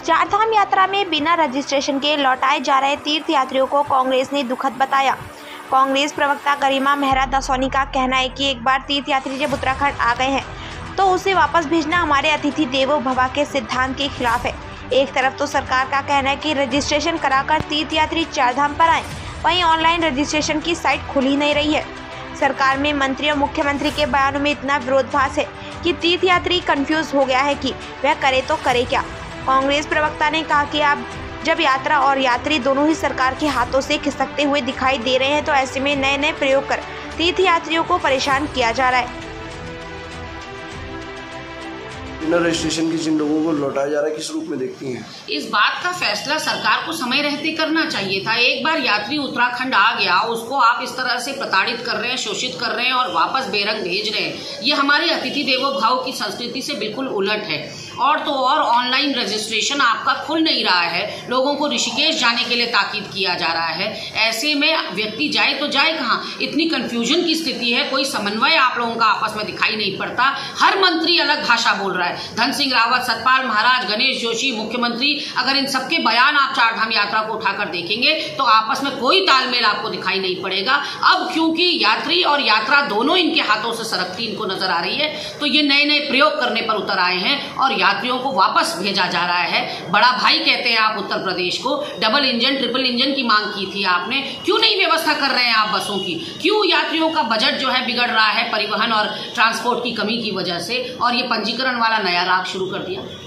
चारधाम यात्रा में बिना रजिस्ट्रेशन के लौटाए जा रहे तीर्थ यात्रियों को कांग्रेस ने दुखद बताया। कांग्रेस प्रवक्ता गरिमा मेहरा दसौनी का कहना है कि एक बार तीर्थ यात्री जब उत्तराखंड आ गए हैं तो उसे वापस भेजना हमारे अतिथि देवो भव के सिद्धांत के खिलाफ है। एक तरफ तो सरकार का कहना है कि रजिस्ट्रेशन कराकर तीर्थ यात्री चारधाम पर आए, वहीं ऑनलाइन रजिस्ट्रेशन की साइट खुल ही नहीं रही है। सरकार में मंत्री और मुख्यमंत्री के बयानों में इतना विरोधाभास है कि तीर्थ यात्री कंफ्यूज हो गया है कि वह करे तो करे क्या। कांग्रेस प्रवक्ता ने कहा कि अब जब यात्रा और यात्री दोनों ही सरकार के हाथों से खिसकते हुए दिखाई दे रहे हैं तो ऐसे में नए नए प्रयोग कर तीर्थ यात्रियों को परेशान किया जा रहा है। बिना रजिस्ट्रेशन की जिन लोगों को लौटाया जा रहा है, किस रूप में देखती हैं? इस बात का फैसला सरकार को समय रहते करना चाहिए था। एक बार यात्री उत्तराखंड आ गया, उसको आप इस तरह से प्रताड़ित कर रहे हैं, शोषित कर रहे हैं और वापस बेरंग भेज रहे हैं। ये हमारे अतिथि देवो भव की संस्कृति से बिल्कुल उलट है। और तो और ऑनलाइन रजिस्ट्रेशन आपका खुल नहीं रहा है, लोगों को ऋषिकेश जाने के लिए ताकीद किया जा रहा है। ऐसे में व्यक्ति जाए तो जाए कहाँ? इतनी कंफ्यूजन की स्थिति है, कोई समन्वय आप लोगों का आपस में दिखाई नहीं पड़ता। हर मंत्री अलग भाषा बोल रहा है। धन सिंह रावत, सतपाल महाराज, गणेश जोशी, मुख्यमंत्री, अगर इन सबके बयान आप चारधाम यात्रा को उठाकर देखेंगे तो आपस में कोई तालमेल आपको दिखाई नहीं पड़ेगा। अब क्योंकि यात्री और यात्रा दोनों इनके हाथों से सरकती इनको नजर आ रही है तो ये नए नए प्रयोग करने पर उतर आए हैं और यात्रियों को वापस भेजा जा रहा है। बड़ा भाई कहते हैं आप उत्तर प्रदेश को, डबल इंजन ट्रिपल इंजन की मांग की थी आपने, क्यों नहीं व्यवस्था कर रहे हैं आप बसों की? क्यों यात्रियों का बजट जो है बिगड़ रहा है परिवहन और ट्रांसपोर्ट की कमी की वजह से, और ये पंजीकरण वाला नया राग शुरू कर दिया?